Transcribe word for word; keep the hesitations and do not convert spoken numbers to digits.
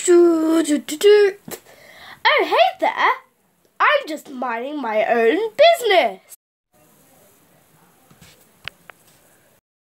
Oh, hey there! I'm just minding my own business.